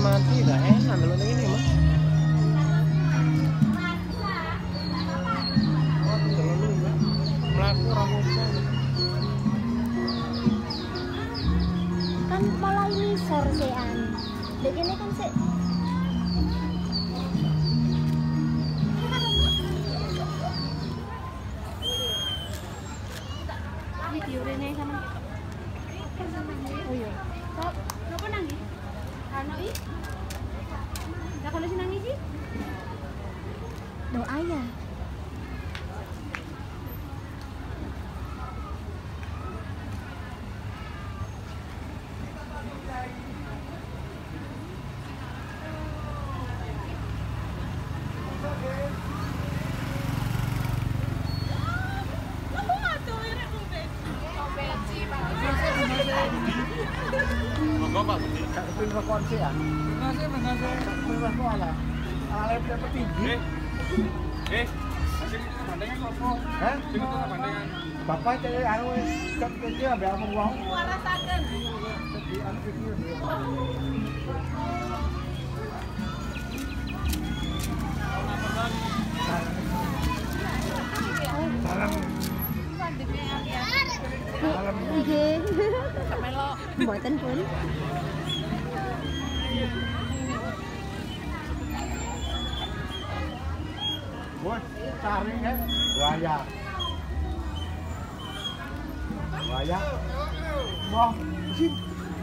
mati gak enak kalau ini mah. Melaku rambutnya. Kan malah ini sorsean. Begini kan sih. Video Rene sama. Oh iya. Kok ngapa nangis? Ano ih? Enggak kalau nangis sih? Doa ya. Bapak, tak kepin rokok sih ya? Mengasih. Kepin rokok ala. Ala yang tinggi. Masih bandingan kok. Hah? Sing itu bandingan. Bapak cari anu cek kecil ambil amung wong. Rasakan. Di anu kecil. Salam. Nggih. Melok. Mboten pun. Bos, cari kan buaya. Buaya. Wah, sip.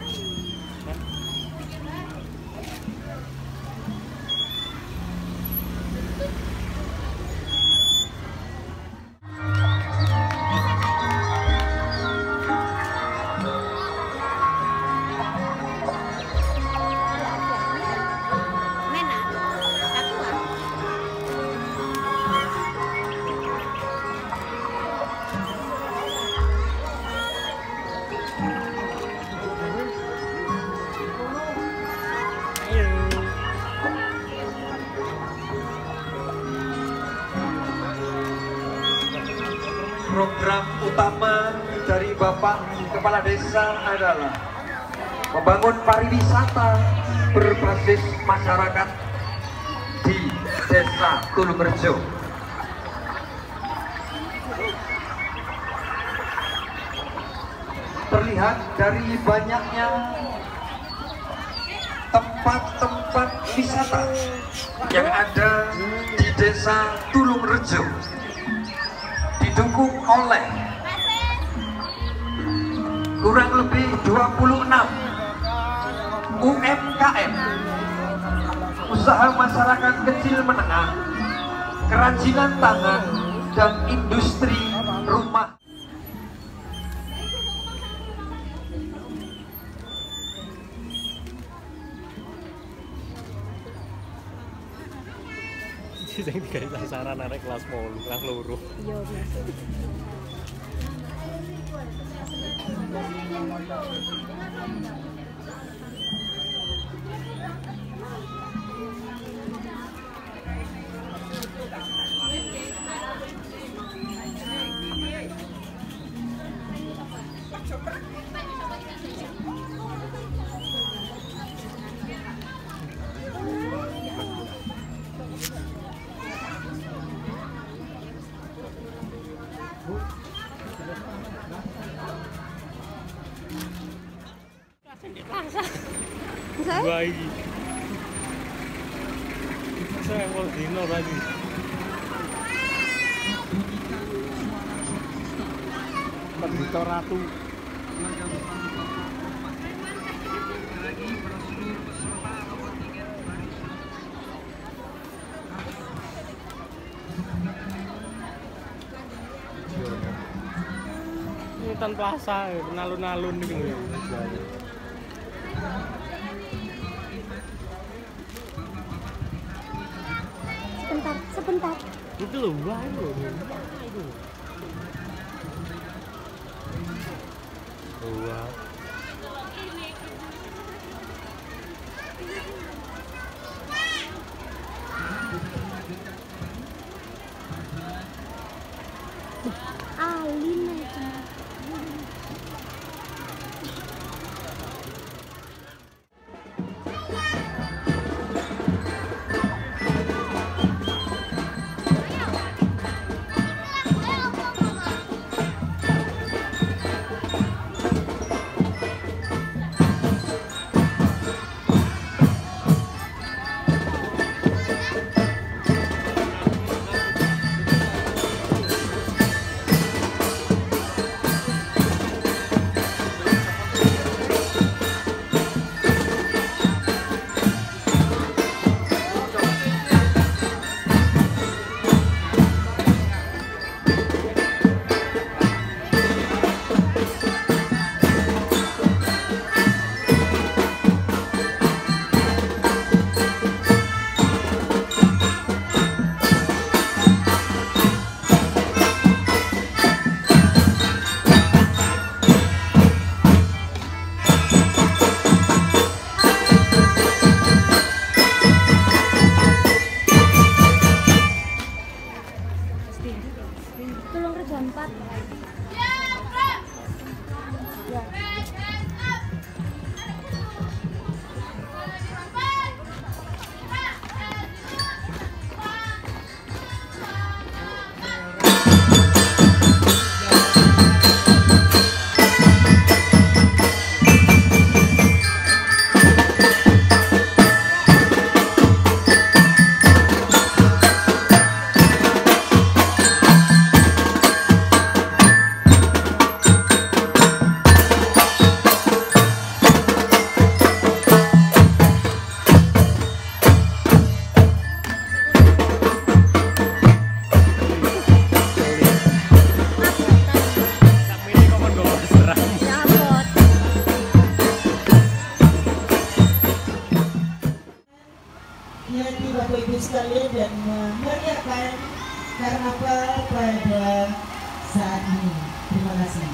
Program utama dari Bapak Kepala Desa adalah membangun pariwisata berbasis masyarakat di Desa Tulungrejo. Terlihat dari banyaknya tempat-tempat wisata yang ada di Desa Tulungrejo, didukung oleh kurang lebih 26 UMKM, usaha masyarakat kecil menengah, kerajinan tangan, dan industri rumah. Sing digawe sasaran arek kelas 10, kelas 2. Iya, biasa. Dua iki. Saya mau dino tadi. Pendito Ratu. Ini Tan Plaza, alun-alun iki. Sebentar. Itu loh, wah itu. Wah. Alin aja. Tolong kerja 4. Ya. Hati Bapak Ibu sekalian dan memeriahkan karnaval pada saat ini. Terima kasih.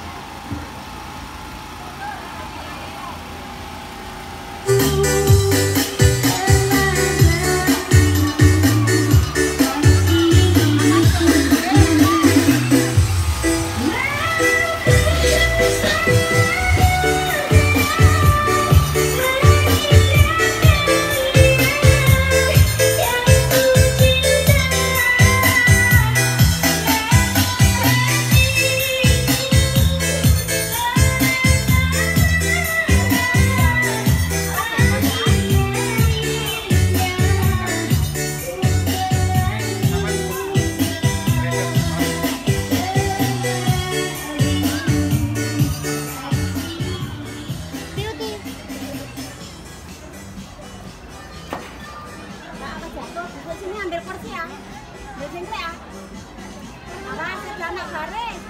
Sini ambil kursi ya. Sini ya. Awas jangan garing.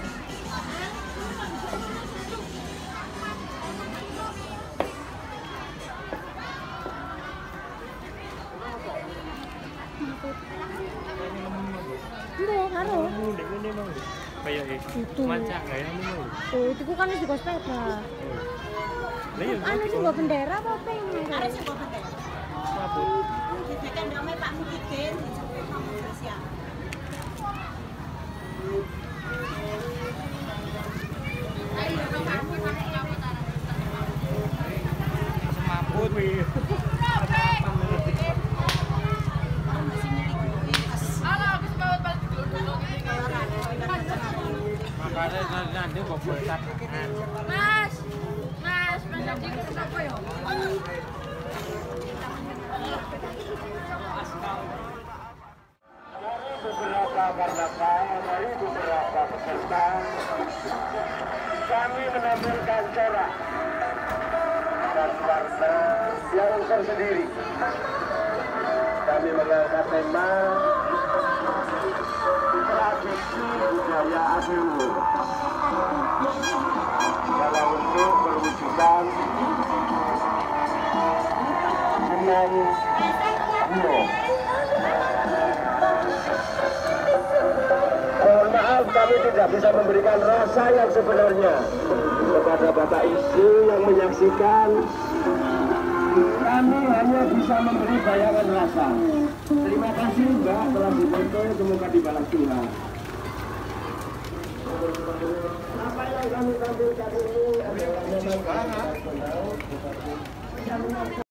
Iya, karo. Kayak itu. Mancak enggak ya ini? Oh, itu kan wis digo sepeda. Anu sing go bendera apa pengen? Arek sing go bendera. Apa? Didikan ndame Pak Mukidin dijemput sama Indonesia. Ayo kamu Semaput wi. Makanya nanti kok buat Mas, nanti kenapa ya? Beberapa karnaval, dari beberapa peserta, kami menampilkan corak dan warna yang tersendiri. Kami mengangkat tema tradisi budaya Adewo dalam bentuk perwujudan dengan bulo. Mohon maaf, kami tidak bisa memberikan rasa yang sebenarnya kepada Bapak Ibu yang menyaksikan. Kami hanya bisa memberi bayangan rasa. Terima kasih Mbak telah difoto, semoga dibalas Tuhan. Apa yang kami tampilkan ini adalah